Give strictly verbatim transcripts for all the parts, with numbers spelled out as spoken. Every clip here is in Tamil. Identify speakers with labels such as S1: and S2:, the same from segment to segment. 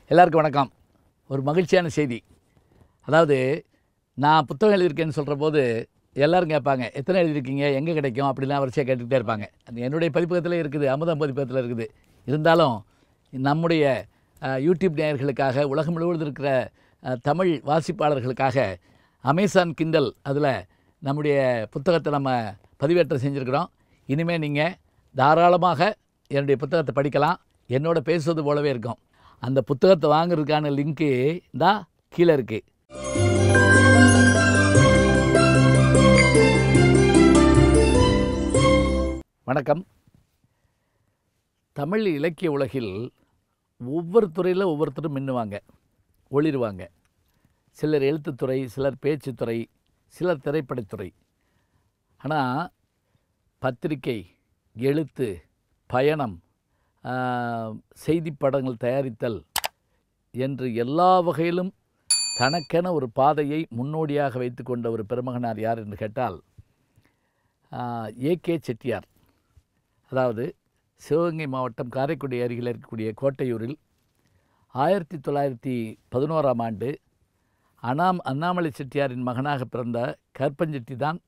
S1: எல்லாருக்கும் வணக்கம். ஒரு மகிழ்ச்சியான செய்தி. அதாவது நான் புத்தகம் எழுதியிருக்கேன்னு சொல்கிற போது எல்லோரும் கேட்பாங்க, எத்தனை எழுதியிருக்கீங்க, எங்கே கிடைக்கும் அப்படிலாம் வரிசையாக கேட்டுக்கிட்டே இருப்பாங்க. அது என்னுடைய பதிப்பகத்தில் இருக்குது, அமுதம் பதிப்பகத்தில் இருக்குது. இருந்தாலும் நம்முடைய யூடியூப் நேயர்களுக்காக, உலகம் முழுவதும் இருக்கிற தமிழ் வாசிப்பாளர்களுக்காக அமேசான் கிண்டல் அதில் நம்முடைய புத்தகத்தை நம்ம பதிவேற்றம் செஞ்சுருக்கிறோம். இனிமேல் நீங்கள் தாராளமாக என்னுடைய புத்தகத்தை படிக்கலாம். என்னோட பேசுவது போலவே இருக்கும். அந்த புத்தகத்தை வாங்குறதுக்கான லிங்க்கு தான் கீழே இருக்குது. வணக்கம். தமிழ் இலக்கிய உலகில் ஒவ்வொரு துறையில் ஒவ்வொருத்தரும் மின்னுவாங்க, ஒளிருவாங்க. சிலர் எழுத்துத்துறை, சிலர் பேச்சுத்துறை, சிலர் திரைப்படத்துறை. ஆனால் பத்திரிகை, எழுத்து, பயணம், செய்தி படங்கள் தயாரித்தல் என்று எல்லா வகையிலும் தனக்கென ஒரு பாதையை முன்னோடியாக வைத்து கொண்ட ஒரு பெருமகனார் யார் என்று கேட்டால் ஏகே செட்டியார். அதாவது சிவகங்கை மாவட்டம் காரைக்குடி அருகில் இருக்கக்கூடிய கோட்டையூரில் ஆயிரத்தி தொள்ளாயிரத்தி பதினோராம் ஆண்டு அண்ணாம் அண்ணாமலை செட்டியாரின் மகனாக பிறந்த கற்பஞ்செட்டி தான்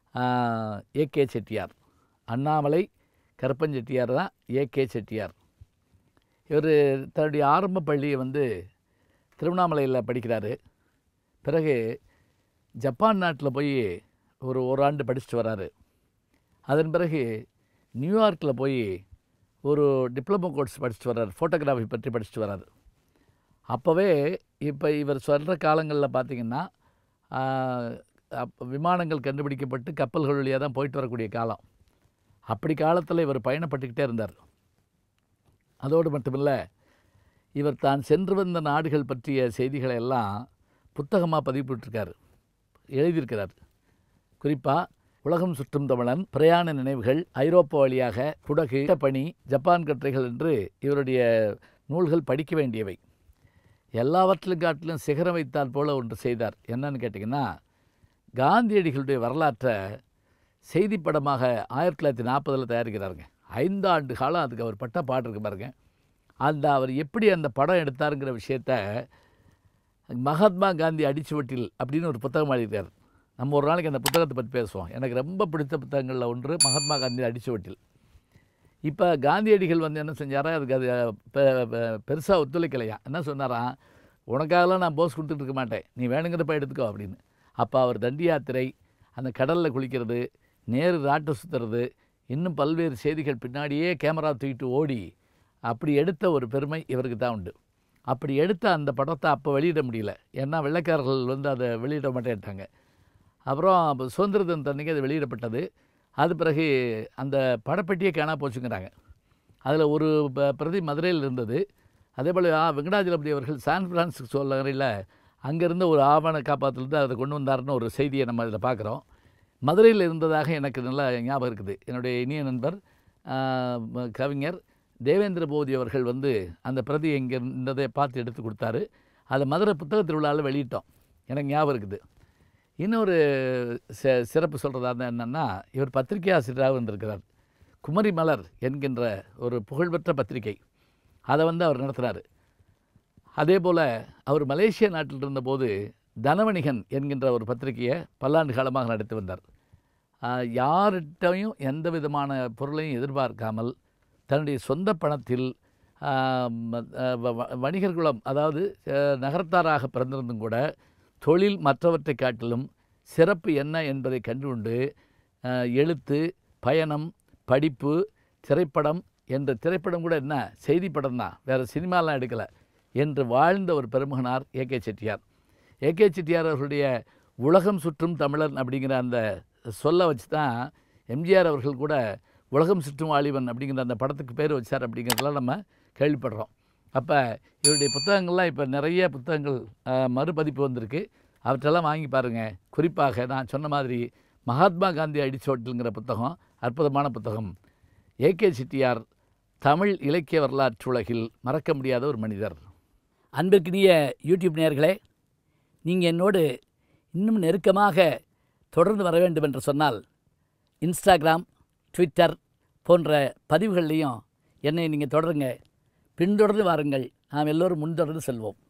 S1: ஏகே செட்டியார். அண்ணாமலை கற்பஞ்செட்டியார் தான் ஏகே செட்டியார். இவர் தன்னுடைய ஆரம்ப பள்ளியை வந்து திருவண்ணாமலையில் படிக்கிறாரு. பிறகு ஜப்பான் நாட்டில் போய் ஒரு ஓராண்டு படிச்சுட்டு வராரு. அதன் பிறகு நியூயார்க்கில் போய் ஒரு டிப்ளமோ கோர்ஸ் படிச்சுட்டு வர்றாரு, ஃபோட்டோகிராஃபி பற்றி படிச்சுட்டு வர்றாரு. அப்போவே இப்போ இவர் சொல்கிற காலங்களில் பார்த்திங்கன்னா விமானங்கள் கண்டுபிடிக்கப்பட்டு கப்பல்கள் வழியாக தான் போயிட்டு வரக்கூடிய காலம். அப்படி காலத்தில் இவர் பயணப்பட்டுக்கிட்டே இருந்தார். அதோடு மட்டுமில்லை, இவர் தான் சென்று வந்த நாடுகள் பற்றிய செய்திகளை எல்லாம் புத்தகமாக பதிப்பிட்டிருக்கார், எழுதியிருக்கிறார். குறிப்பாக உலகம் சுற்றும் தமிழன், பிரயாண நினைவுகள், ஐரோப்பா வழியாக, குடகு, பணி, ஜப்பான் கட்டுரைகள் என்று இவருடைய நூல்கள் படிக்க வேண்டியவை. எல்லாவற்றிலும் காட்டிலும் சிகரம் வைத்தால் போல ஒன்று செய்தார். என்னன்னு கேட்டிங்கன்னா, காந்தியடிகளுடைய வரலாற்றை செய்தி படமாக ஆயிரத்தி தொள்ளாயிரத்தி நாற்பதில் தயாரிக்கிறாருங்க. ஐந்து ஆண்டு காலம் அதுக்கு அவர் பட்ட பாட்டு இருக்கு பாருங்க. அந்த அவர் எப்படி அந்த படம் எடுத்தாருங்கிற விஷயத்த மகாத்மா காந்தி அடிச்சுவட்டில் அப்படின்னு ஒரு புத்தகம் எழுதியிருக்கார். நம்ம ஒரு நாளைக்கு அந்த புத்தகத்தை பற்றி பேசுவோம். எனக்கு ரொம்ப பிடித்த புத்தகங்களில் ஒன்று மகாத்மா காந்தி அடிச்சுவட்டில். இப்போ காந்தியடிகள் வந்து என்ன செஞ்சாரா, அதுக்கு அது பெருசாக ஒத்துழைக்கலையா. என்ன சொன்னாராம், உனக்காகலாம் நான் போஸ் கொடுத்துட்டு இருக்க மாட்டேன், நீ வேணுங்கிறப்ப எடுத்துக்கோ அப்படின்னு. அப்போ அவர் தண்டி யாத்திரை, அந்த கடலில் குளிக்கிறது, நேரு ராட்டை சுற்றுறது, இன்னும் பல்வேறு செய்திகள் பின்னாடியே கேமரா தூக்கிட்டு ஓடி அப்படி எடுத்த ஒரு பெருமை இவருக்கு தான் உண்டு. அப்படி எடுத்த அந்த படத்தை அப்போ வெளியிட முடியல, ஏன்னா வெள்ளைக்காரர்கள் வந்து அதை வெளியிட மாட்டேன்ட்டாங்க. அப்புறம் சுதந்திர தினத்தன்னைக்கு அது வெளியிடப்பட்டது. அது பிறகு அந்த படப்பெட்டியே காணா போச்சுங்கிறாங்க. அதில் ஒரு பிரதி மதுரையில் இருந்தது. அதே போல் வெங்கடாஜலபதி அவர்கள் சான் பிரான்சிஸ்கோ நகரில் அங்கேருந்து ஒரு ஆவண காப்பாற்றிலிருந்து அதை கொண்டு வந்தார்னு ஒரு செய்தியை நம்ம இதில் பார்க்குறோம். மதுரையில் இருந்ததாக எனக்கு நல்லா ஞாபகம் இருக்குது. என்னுடைய இனிய நண்பர் கவிஞர் தேவேந்திர போதி அவர்கள் வந்து அந்த பிரதி இங்கே இருந்ததை பார்த்து எடுத்து கொடுத்தாரு. அதை மதுரை புத்தக திருவிழாவில் வெளியிட்டோம், எனக்கு ஞாபகம் இருக்குது. இன்னொரு ச சிறப்பு சொல்கிறதா இருந்தால் என்னென்னா, இவர் பத்திரிகை ஆசிரியராக வந்திருக்கிறார். குமரி மலர் என்கின்ற ஒரு புகழ்பெற்ற பத்திரிகை, அதை வந்து அவர் நடத்துகிறார். அதே போல் அவர் மலேசியா நாட்டில் இருந்தபோது தனவணிகன் என்கின்ற ஒரு பத்திரிகையை பல்லாண்டு காலமாக நடத்தி வந்தார். யார்கிட்டையும் எந்த விதமான பொருளையும் எதிர்பார்க்காமல் தன்னுடைய சொந்த பணத்தில் வணிகர் குலம், அதாவது நகரத்தாராக பிறந்திருந்தும் கூட தொழில் மற்றவற்றை காட்டிலும் சிறப்பு என்ன என்பதை கண்டுகொண்டு எழுத்து, பயணம், படிப்பு, திரைப்படம் என்ற திரைப்படம் கூட என்ன செய்தி படம் தான், வேறு சினிமாலாம் எடுக்கலை என்று வாழ்ந்த ஒரு பெருமகனார் ஏகே செட்டியார். ஏகே செட்டியார் அவர்களுடைய உலகம் சுற்றும் தமிழன் அப்படிங்கிற அந்த சொல்ல வச்சு தான் எம்ஜிஆர் அவர்கள் கூட உலகம் சுற்றும் வாலிபன் அப்படிங்கிற அந்த படத்துக்கு பேர் வச்சார் அப்படிங்கிறதெல்லாம் நம்ம கேள்விப்படுறோம். அப்போ இவருடைய புத்தகங்கள்லாம் இப்போ நிறைய புத்தகங்கள் மறுபதிப்பு வந்திருக்கு. அவற்றெல்லாம் வாங்கி பாருங்கள். குறிப்பாக நான் சொன்ன மாதிரி மகாத்மா காந்தி அடிச்சோட்டில்ங்கிற புத்தகம் அற்புதமான புத்தகம். ஏகே செட்டியார் தமிழ் இலக்கிய வரலாற்று உலகில் மறக்க முடியாத ஒரு மனிதர். அன்பிற்கினிய யூடியூப் நேயர்களே, நீங்கள் என்னோடு இன்னும் நெருக்கமாக தொடர்ந்து வர வேண்டும் என்று சொன்னால் இன்ஸ்டாகிராம், ட்விட்டர் போன்ற பதிவுகள்லையும் என்னை நீங்கள் தொடருங்க. பின்தொடர்ந்து வாருங்கள். நாம் எல்லோரும் முன்தொடர்ந்து செல்வோம்.